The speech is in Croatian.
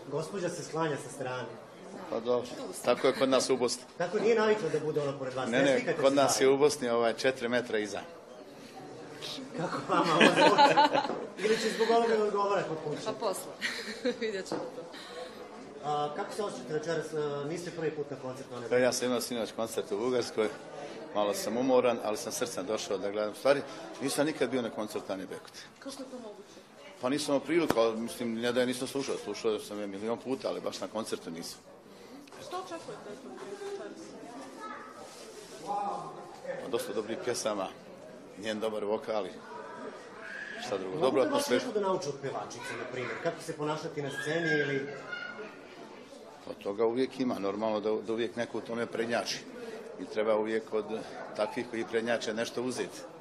Gospođa se sklanja sa strane. Pa dobro, tako je kod nas u Bosni. Tako nije navikla da bude ono pored vas. Ne, kod nas je u Bosni 4 metra iza. Kako vama ovo zvuči? Ili će zbog ovoga da odgovara kod kuće? Pa posle. Vidjet ćemo to. Kako se osjećate večeras? Niste prvi put na koncertu? Ja sam imao sinoć koncert u Bugarskoj. Malo sam umoran, ali sam srcem došao da gledam stvari. Nisam nikad bio na koncertu Ane Bekute. Kako je to moguće? Pa nisam imao priliku, ali mislim, ne da je nisam slušao sam je milion puta, ali baš na koncertu nisam. Što očekujete od večeras? Dosta dobrih pjesama, njen dobar vokal i šta drugo. Dobro atmosfera. Mogu da vas nešto da nauče od pevačice, na primjer? Kako se ponašati na sceni ili... Od toga uvijek ima, normalno da uvijek neko u tome prednjači. I treba uvijek od takvih koji prednjače nešto uzeti.